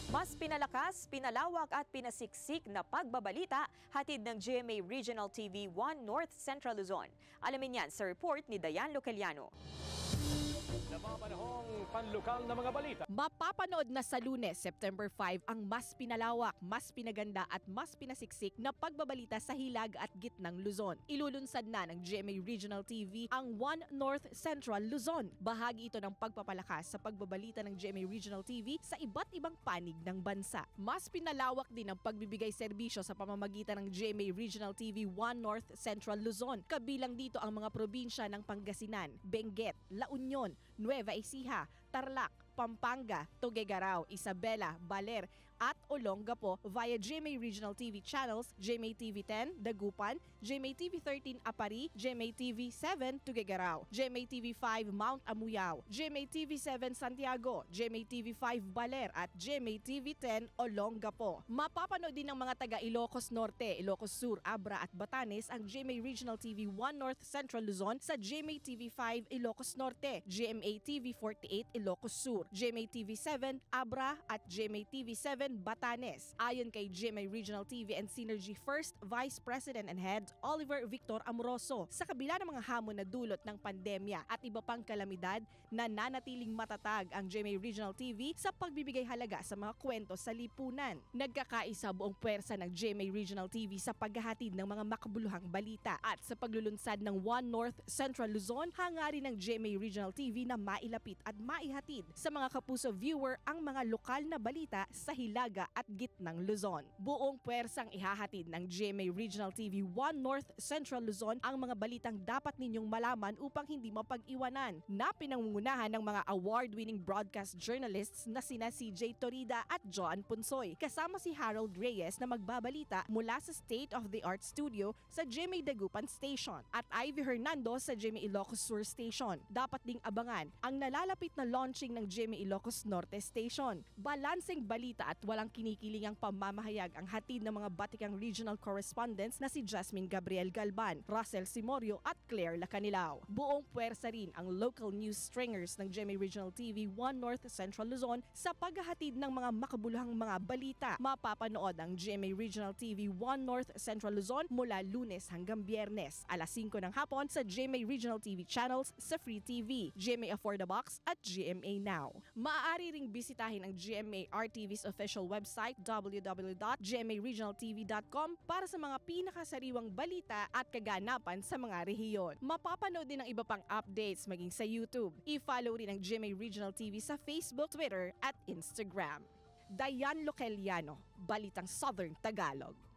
Mas pinalakas, pinalawak at pinasiksik na pagbabalita hatid ng GMA Regional TV 1 North Central Luzon. Alamin yan sa report ni Dayan Localiano. Napapanahong panlokal na mga balita. Mapapanood na sa Lunes, September 5 ang mas pinalawak, mas pinaganda at mas pinasiksik na pagbabalita sa hilag at gitnang Luzon. Ilulunsad na ng GMA Regional TV ang 1 North Central Luzon. Bahagi ito ng pagpapalakas sa pagbabalita ng GMA Regional TV sa iba't ibang panig ng bansa. Mas pinalawak din ang pagbibigay serbisyo sa pamamagitan ng GMA Regional TV 1 North Central Luzon. Kabilang dito ang mga probinsya ng Pangasinan, Benguet, La Union, Nueva Ecija, Tarlac, Pampanga, Tuguegarao, Isabela, Baler at Olongapo via GMA Regional TV channels, GMA TV 10, Dagupan, GMA TV 13 Apari, GMA TV 7 Tuguegarao, GMA TV 5 Mount Amuyao, GMA TV 7 Santiago, GMA TV 5 Baler at GMA TV 10 Olongapo. Mapapanood din ng mga taga Ilocos Norte, Ilocos Sur, Abra at Batanes ang GMA Regional TV 1 North Central Luzon sa GMA TV 5 Ilocos Norte, GMA TV 48 Ilocos Sur, GMA TV 7 Abra at GMA TV 7 Batanes. Ayon kay GMA Regional TV and Synergy First Vice President and Head Oliver Victor Amoroso, sa kabila ng mga hamon na dulot ng pandemya at iba pang kalamidad, nananatiling matatag ang GMA Regional TV sa pagbibigay halaga sa mga kwento sa lipunan. Nagkakaisa buong puwersa ng GMA Regional TV sa paghahatid ng mga makabuluhang balita at sa paglulunsad ng 1 North Central Luzon, hangarin ng GMA Regional TV na mailapit at maihatid sa mga kapuso viewer ang mga lokal na balita sa hilaga at gitnang Luzon. Buong puwersang ihahatid ng GMA Regional TV 1 North Central Luzon ang mga balitang dapat ninyong malaman upang hindi mapag-iwanan, na pinangungunahan ng mga award-winning broadcast journalists na sina CJ Torida at Joan Punsoy, kasama si Harold Reyes na magbabalita mula sa state-of-the-art studio sa GMA Dagupan Station at Ivy Hernando sa GMA Ilocos Sur Station. Dapat ding abangan ang nalalapit na launching ng GMA Ilocos Norte Station. Balanseng balita at walang kinikilingang pamamahayag ang hatid ng mga batikang regional correspondents na si Jasmine Gabriel Galban, Russell Simorio at Claire Lacanilao. Buong puwersa rin ang local news stringers ng GMA Regional TV 1 North Central Luzon sa paghahatid ng mga makabuluhang mga balita. Mapapanood ang GMA Regional TV 1 North Central Luzon mula Lunes hanggang Biyernes, alas 5 ng hapon sa GMA Regional TV channels sa Free TV, GMA Afford the Box at GMA Now. Maaari ring bisitahin ang GMA RTV's official website www.gmaregionaltv.com para sa mga pinakasariwang balita at kaganapan sa mga rehiyon. Mapapanood din ang iba pang updates maging sa YouTube. I-follow rin ang GMA Regional TV sa Facebook, Twitter at Instagram. Dayan Localiano, Balitang Southern Tagalog.